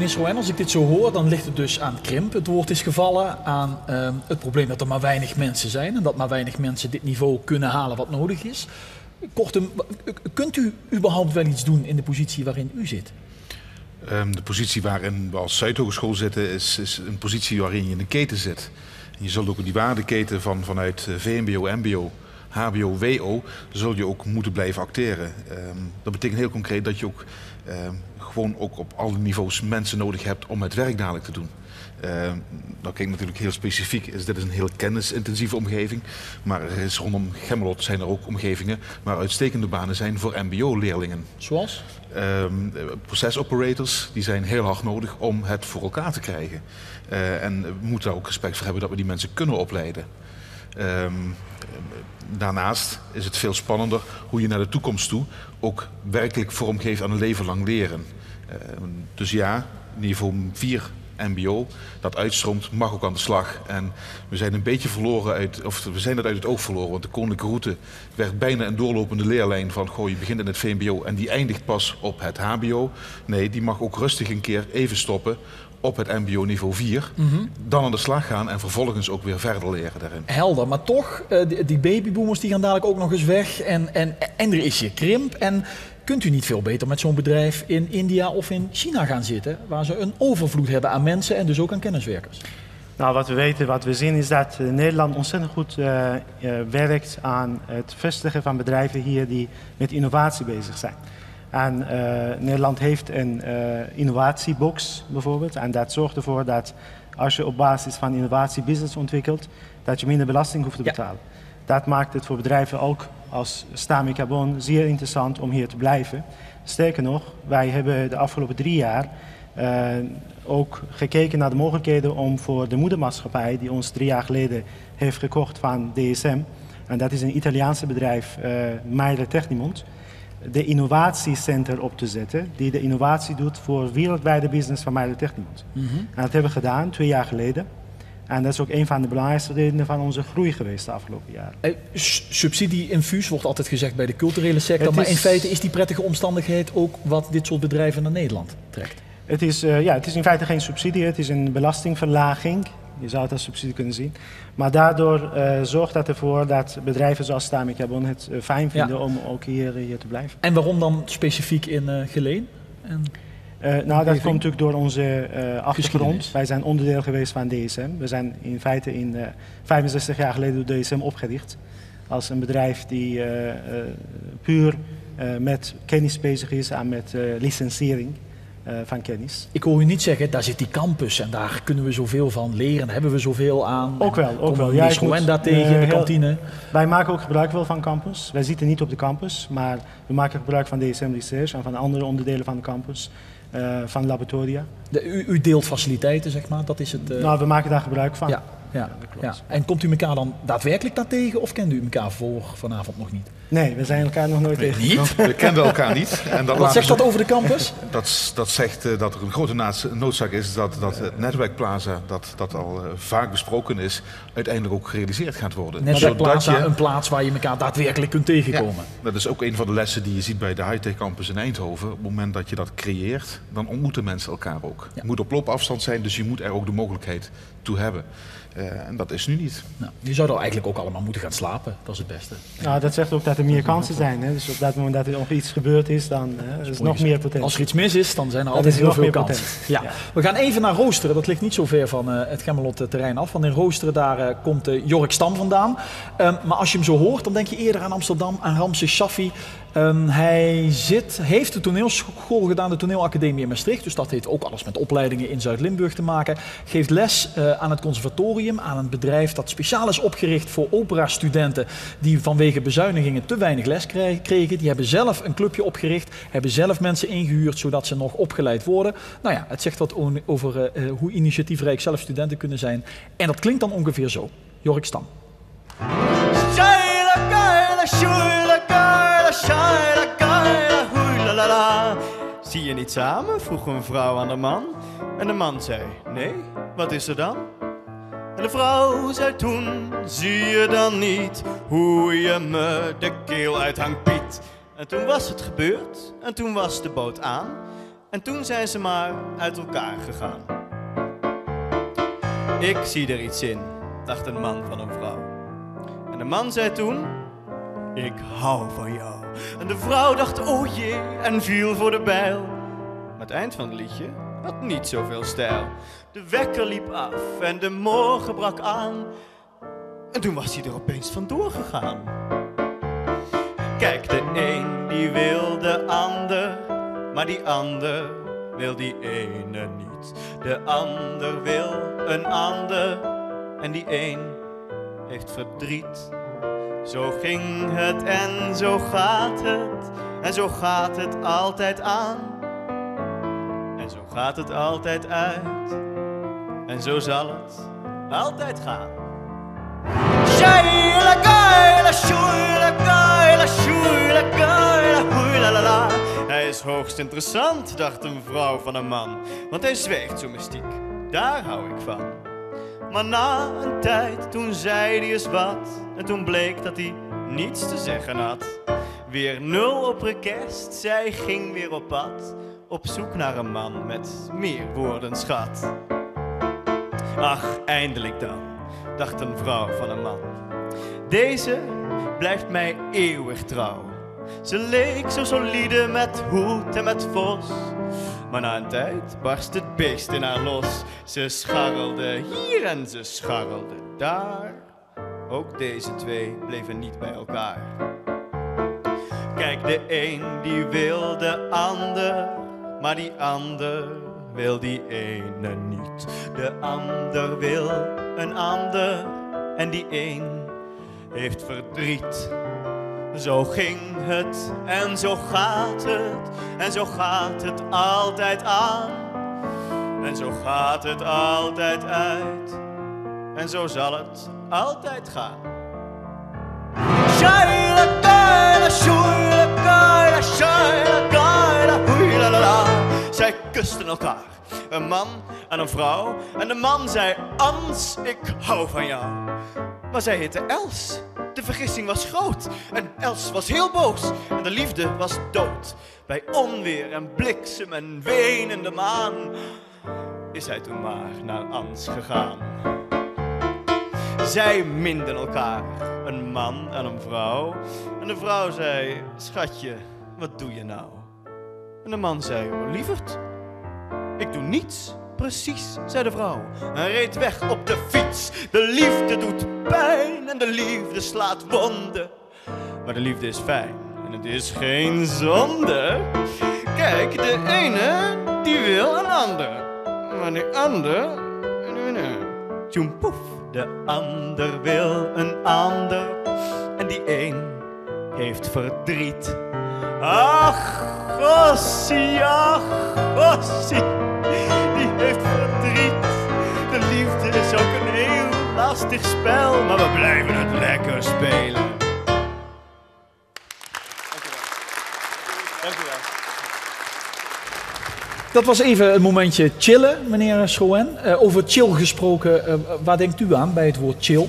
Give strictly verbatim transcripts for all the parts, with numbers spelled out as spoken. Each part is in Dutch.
meneer Schrouwen, als ik dit zo hoor, dan ligt het dus aan krimp. Het woord is gevallen aan uh, het probleem dat er maar weinig mensen zijn en dat maar weinig mensen dit niveau kunnen halen wat nodig is. Kortom, kunt u überhaupt wel iets doen in de positie waarin u zit? Um, de positie waarin we als Zuidhogeschool zitten is, is een positie waarin je in een keten zit. En je zult ook in die waardeketen van, vanuit V M B O, M B O, H B O, W O, zul je ook moeten blijven acteren. Um, dat betekent heel concreet dat je ook um, gewoon ook op alle niveaus mensen nodig hebt om het werk dadelijk te doen. Uh, nou kijk natuurlijk heel specifiek, is dit is een heel kennisintensieve omgeving. Maar er is rondom Gemmelot zijn er ook omgevingen waar uitstekende banen zijn voor M B O-leerlingen. Zoals? Um, procesoperators, die zijn heel hard nodig om het voor elkaar te krijgen. Uh, en we moeten daar ook respect voor hebben dat we die mensen kunnen opleiden. Um, daarnaast is het veel spannender hoe je naar de toekomst toe ook werkelijk vorm geeft aan een leven lang leren. Uh, dus ja, niveau vier M B O, dat uitstroomt, mag ook aan de slag. En we zijn een beetje verloren uit, of we zijn dat uit het oog verloren, want de koninklijke route werd bijna een doorlopende leerlijn van, goh, je begint in het V M B O en die eindigt pas op het H B O. Nee, die mag ook rustig een keer even stoppen op het M B O niveau vier, mm-hmm. dan aan de slag gaan en vervolgens ook weer verder leren daarin. Helder, maar toch, die, die babyboomers die gaan dadelijk ook nog eens weg en, en, en er is hier krimp. En kunt u niet veel beter met zo'n bedrijf in India of in China gaan zitten, waar ze een overvloed hebben aan mensen en dus ook aan kenniswerkers? Nou, wat we weten, wat we zien is dat uh, Nederland ontzettend goed uh, uh, werkt aan het vestigen van bedrijven hier die met innovatie bezig zijn. En uh, Nederland heeft een uh, innovatiebox bijvoorbeeld. En dat zorgt ervoor dat als je op basis van innovatie business ontwikkelt, dat je minder belasting hoeft te betalen. Ja. Dat maakt het voor bedrijven ook als Stami Carbon zeer interessant om hier te blijven. Sterker nog, wij hebben de afgelopen drie jaar uh, ook gekeken naar de mogelijkheden om voor de moedermaatschappij die ons drie jaar geleden heeft gekocht van D S M. En dat is een Italiaanse bedrijf, uh, Meijler Technimont. De innovatiecenter op te zetten, die de innovatie doet voor wereldwijde business van Meijler Technimont. Mm-hmm. En dat hebben we gedaan twee jaar geleden. En dat is ook een van de belangrijkste redenen van onze groei geweest de afgelopen jaren. Eh, subsidie-infuus wordt altijd gezegd bij de culturele sector, is, maar in feite is die prettige omstandigheid ook wat dit soort bedrijven naar Nederland trekt. Het is, uh, ja, het is in feite geen subsidie, het is een belastingverlaging. Je zou het als subsidie kunnen zien. Maar daardoor uh, zorgt dat ervoor dat bedrijven zoals Stami Carbon het uh, fijn vinden ja. om ook hier, hier te blijven. En waarom dan specifiek in uh, Geleen? En uh, nou, dat komt natuurlijk door onze uh, achtergrond. Wij zijn onderdeel geweest van D S M. We zijn in feite in uh, vijfenzestig jaar geleden door D S M opgericht. Als een bedrijf die uh, uh, puur uh, met kennis bezig is en met uh, licentiëring. Uh, van kennis. Ik hoor u niet zeggen, daar zit die campus en daar kunnen we zoveel van leren, hebben we zoveel aan. Ook wel, ook wel. Ja, Schrouwen daar tegen uh, in de heel, kantine. Wij maken ook gebruik wel van campus. Wij zitten niet op de campus, maar we maken gebruik van D S M Research en van andere onderdelen van de campus, uh, van laboratoria. De, u, u deelt faciliteiten, zeg maar, dat is het... Uh... Nou, we maken daar gebruik van. Ja. Ja, ja. En komt u elkaar dan daadwerkelijk daar tegen of kende u elkaar voor vanavond nog niet? Nee, we zijn elkaar nog nooit nee, tegen. Niet? We kenden elkaar niet. En dat Wat zegt dat over de campus? Dat, dat zegt uh, dat er een grote noodzaak is dat, dat het netwerkplaza, dat, dat al uh, vaak besproken is, uiteindelijk ook gerealiseerd gaat worden. Netwerkplaza, je... een plaats waar je elkaar daadwerkelijk kunt tegenkomen. Ja, dat is ook een van de lessen die je ziet bij de Hightech Campus in Eindhoven. Op het moment dat je dat creëert, dan ontmoeten mensen elkaar ook. Ja. Je moet op loopafstand zijn, dus je moet er ook de mogelijkheid toe hebben. Uh, en dat is nu niet. Nou, je zou er eigenlijk ook allemaal moeten gaan slapen. Dat is het beste. Nou, dat zegt ook dat er meer kansen zijn. Hè? Dus op dat moment dat er nog iets gebeurd is, dan uh, is er nog meer potentie. Als er iets mis is, dan zijn er altijd heel veel kansen. Ja. Ja. We gaan even naar Roosteren. Dat ligt niet zo ver van uh, het Gemmelot terrein af. Want in Roosteren daar uh, komt uh, Jork Stam vandaan. Um, maar als je hem zo hoort, dan denk je eerder aan Amsterdam, aan Ramses Shaffi. Um, hij zit, heeft de toneelschool gedaan, de toneelacademie in Maastricht. Dus dat heeft ook alles met opleidingen in Zuid-Limburg te maken. Geeft les uh, aan het conservatorium, aan een bedrijf dat speciaal is opgericht voor operastudenten die vanwege bezuinigingen te weinig les kregen. Die hebben zelf een clubje opgericht, hebben zelf mensen ingehuurd zodat ze nog opgeleid worden. Nou ja, het zegt wat over uh, hoe initiatiefrijk zelf studenten kunnen zijn. En dat klinkt dan ongeveer zo. Jork Stam. Zie je niet samen? Vroeg een vrouw aan de man. En de man zei, nee, wat is er dan? En de vrouw zei toen, zie je dan niet hoe je me de keel uithangt, Piet? En toen was het gebeurd, en toen was de boot aan. En toen zijn ze maar uit elkaar gegaan. Ik zie er iets in, dacht een man van een vrouw. En de man zei toen, ik hou van jou. En de vrouw dacht, oh jee, en viel voor de bijl. Maar het eind van het liedje had niet zoveel stijl. De wekker liep af en de morgen brak aan. En toen was hij er opeens vandoor gegaan. Kijk, de een die wil de ander, maar die ander wil die ene niet. De ander wil een ander en die een heeft verdriet. Zo ging het en zo gaat het en zo gaat het altijd aan. En zo gaat het altijd uit en zo zal het altijd gaan. Shaila gaila, shuila gaila, shuila gaila, huilalala. Hij is hoogst interessant, dacht een vrouw van een man, want hij zweegt zo mystiek, daar hou ik van. Maar na een tijd, toen zei hij eens wat, en toen bleek dat hij niets te zeggen had. Weer nul op request, zij ging weer op pad, op zoek naar een man met meer woordenschat. Ach, eindelijk dan, dacht een vrouw van een man. Deze blijft mij eeuwig trouw. Ze leek zo solide met hoed en met vos. Maar na een tijd barst het beest in haar los. Ze scharrelde hier en ze scharrelde daar. Ook deze twee bleven niet bij elkaar. Kijk, de een die wil de ander, maar die ander wil die ene niet. De ander wil een ander en die een heeft verdriet. Zo ging het en zo gaat het en zo gaat het altijd aan. En zo gaat het altijd uit en zo zal het altijd gaan. Shaila gaila, shuila gaila, shaila gaila, huilalala. Zij kusten elkaar, een man en een vrouw. En de man zei, Ans, ik hou van jou. Maar zij heette Els. De vergissing was groot en Els was heel boos en de liefde was dood. Bij onweer en bliksem en wenende maan is hij toen maar naar Ans gegaan. Zij minden elkaar, een man en een vrouw. En de vrouw zei, schatje, wat doe je nou? En de man zei, oh lieverd, ik doe niets. Precies, zei de vrouw en reed weg op de fiets. De liefde doet pijn en de liefde slaat wonden. Maar de liefde is fijn en het is geen zonde. Kijk, de ene die wil een ander, maar de ander... Tjoem poef. De ander wil een ander en die een heeft verdriet. Ach, gossie, ach, gossie. Die heeft verdriet. De liefde is ook een heel lastig spel, maar we blijven het lekker spelen. Dank u wel. Dank u wel. Dat was even een momentje chillen, meneer Schoen. Uh, over chill gesproken, uh, waar denkt u aan bij het woord chill?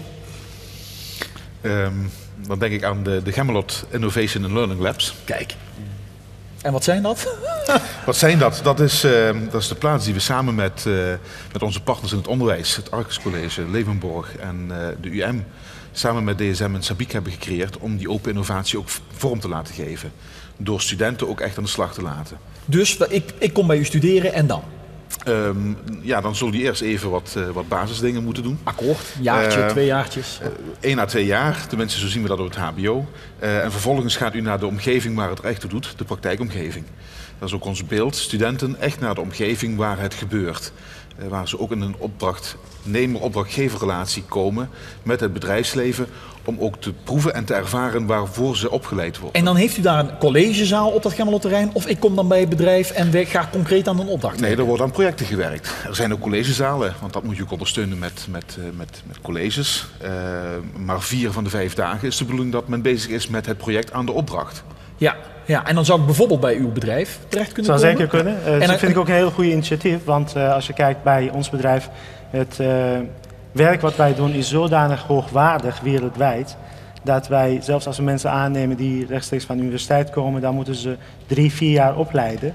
Um, dan denk ik aan de, de Gemmelot Innovation and Learning Labs. Kijk. En wat zijn dat? Wat zijn dat? Dat is, uh, dat is de plaats die we samen met, uh, met onze partners in het onderwijs, het Arcus College, Levenborg en uh, de U M, samen met D S M en Sabiek hebben gecreëerd om die open innovatie ook vorm te laten geven. Door studenten ook echt aan de slag te laten. Dus ik, ik kom bij u studeren en dan? Um, ja, dan zul je eerst even wat, uh, wat basisdingen moeten doen. Akkoord, jaartje, uh, twee jaartjes. Uh, Eén à twee jaar, tenminste zo zien we dat op het H B O. Uh, en vervolgens gaat u naar de omgeving waar het er echt toe doet, de praktijkomgeving. Dat is ook ons beeld. Studenten echt naar de omgeving waar het gebeurt. Uh, waar ze ook in een opdrachtnemer-opdrachtgeverrelatie komen met het bedrijfsleven. Om ook te proeven en te ervaren waarvoor ze opgeleid worden. En dan heeft u daar een collegezaal op dat Gemmelotterrein? Of ik kom dan bij het bedrijf en we gaan concreet aan een opdracht? Nee, er wordt aan projecten gewerkt. Er zijn ook collegezalen, want dat moet je ook ondersteunen met, met, met, met colleges. Uh, maar vier van de vijf dagen is de bedoeling dat men bezig is met het project aan de opdracht. Ja, ja, en dan zou ik bijvoorbeeld bij uw bedrijf terecht kunnen zou komen? Zou zeker kunnen. Uh, en dat dan, vind ik ook een heel goed initiatief. Want uh, als je kijkt bij ons bedrijf, het uh, werk wat wij doen is zodanig hoogwaardig wereldwijd. Dat wij, zelfs als we mensen aannemen die rechtstreeks van de universiteit komen, dan moeten ze drie, vier jaar opleiden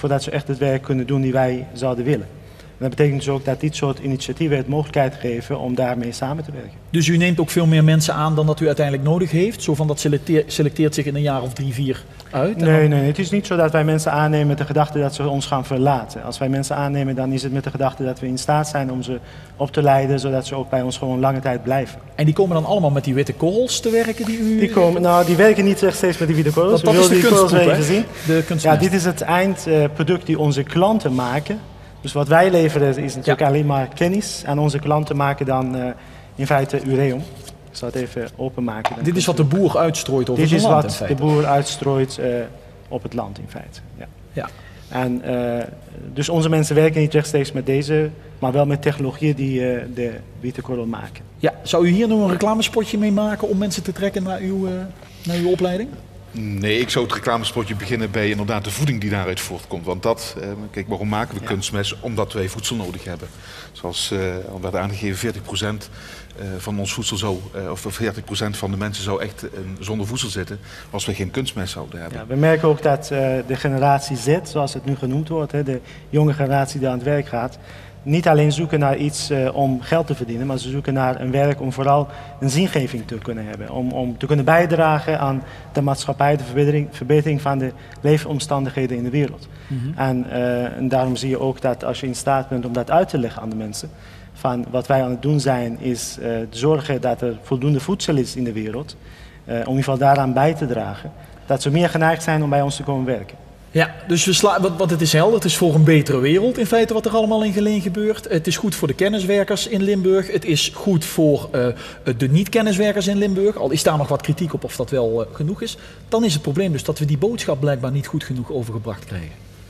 voordat ze echt het werk kunnen doen die wij zouden willen. En dat betekent dus ook dat dit soort initiatieven het mogelijkheid geven om daarmee samen te werken. Dus u neemt ook veel meer mensen aan dan dat u uiteindelijk nodig heeft? Zo van dat selecteert, selecteert zich in een jaar of drie, vier uit? Nee, dan... nee, het is niet zo dat wij mensen aannemen met de gedachte dat ze ons gaan verlaten. Als wij mensen aannemen, dan is het met de gedachte dat we in staat zijn om ze op te leiden, zodat ze ook bij ons gewoon lange tijd blijven. En die komen dan allemaal met die witte korrels te werken die u... Die, komen, nou, die werken niet rechtstreeks met die witte korrels. Dat, dat is de die kunstgroep, hè? gezien. De ja, dit is het eindproduct die onze klanten maken. Dus wat wij leveren is natuurlijk ja. alleen maar kennis. En onze klanten maken dan uh, in feite ureum. Ik zal het even openmaken. Dit is wat de boer uitstrooit over zijn land. Dit is wat de boer uitstrooit uh, op het land in feite. Ja. Ja. En, uh, dus onze mensen werken niet rechtstreeks met deze, maar wel met technologieën die uh, de witte korrel maken. Ja, zou u hier nog een reclamespotje mee maken om mensen te trekken naar uw, uh, naar uw opleiding? Nee, ik zou het reclamespotje beginnen bij inderdaad de voeding die daaruit voortkomt. Want dat, eh, kijk, waarom maken we ja. kunstmest? Omdat wij voedsel nodig hebben. Zoals uh, al werd aangegeven, veertig procent uh, van ons voedsel zou, uh, of veertig procent van de mensen zou echt uh, zonder voedsel zitten als we geen kunstmest zouden hebben. Ja, we merken ook dat uh, de generatie Z, zoals het nu genoemd wordt, hè, de jonge generatie die aan het werk gaat, niet alleen zoeken naar iets uh, om geld te verdienen, maar ze zoeken naar een werk om vooral een zingeving te kunnen hebben. Om, om te kunnen bijdragen aan de maatschappij, de verbetering, verbetering van de leefomstandigheden in de wereld. Mm-hmm. en, uh, en daarom zie je ook dat als je in staat bent om dat uit te leggen aan de mensen, van wat wij aan het doen zijn is uh, zorgen dat er voldoende voedsel is in de wereld, uh, om in ieder geval daaraan bij te dragen, dat ze meer geneigd zijn om bij ons te komen werken. Ja, dus we sla- wat, wat het is helder, het is voor een betere wereld in feite wat er allemaal in Geleen gebeurt. Het is goed voor de kenniswerkers in Limburg, het is goed voor uh, de niet-kenniswerkers in Limburg. Al is daar nog wat kritiek op of dat wel uh, genoeg is. Dan is het probleem dus dat we die boodschap blijkbaar niet goed genoeg overgebracht krijgen.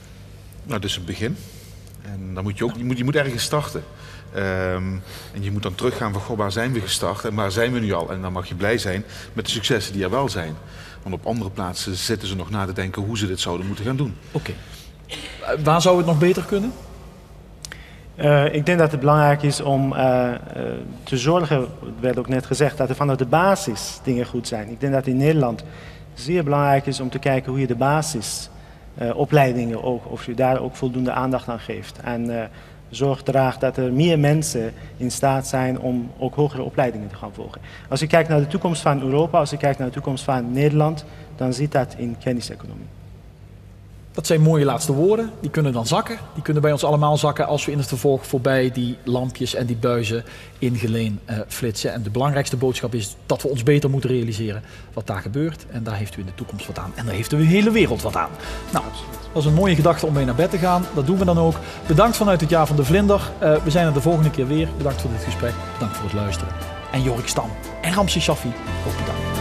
Nou, dat is een begin. En dan moet je ook, je moet, je moet ergens starten. Um, en je moet dan teruggaan van, goh, waar zijn we gestart en waar zijn we nu al? En dan mag je blij zijn met de successen die er wel zijn. Want op andere plaatsen zitten ze nog na te denken hoe ze dit zouden moeten gaan doen. Oké. Okay. Uh, waar zou het nog beter kunnen? Uh, ik denk dat het belangrijk is om uh, uh, te zorgen, het werd ook net gezegd, dat er vanuit de basis dingen goed zijn. Ik denk dat in Nederland zeer belangrijk is om te kijken hoe je de basisopleidingen uh, ook, of je daar ook voldoende aandacht aan geeft. En uh, zorg draagt dat er meer mensen in staat zijn om ook hogere opleidingen te gaan volgen. Als je kijkt naar de toekomst van Europa, als je kijkt naar de toekomst van Nederland, dan zit dat in kenniseconomie. Dat zijn mooie laatste woorden. Die kunnen dan zakken. Die kunnen bij ons allemaal zakken als we in het vervolg voorbij die lampjes en die buizen in Geleen uh, flitsen. En de belangrijkste boodschap is dat we ons beter moeten realiseren wat daar gebeurt. En daar heeft u in de toekomst wat aan. En daar heeft de hele wereld wat aan. Nou, dat is een mooie gedachte om mee naar bed te gaan. Dat doen we dan ook. Bedankt vanuit het Jaar van de Vlinder. Uh, we zijn er de volgende keer weer. Bedankt voor dit gesprek. Bedankt voor het luisteren. En Jorik Stam en Ramses Shaffi, ook bedankt.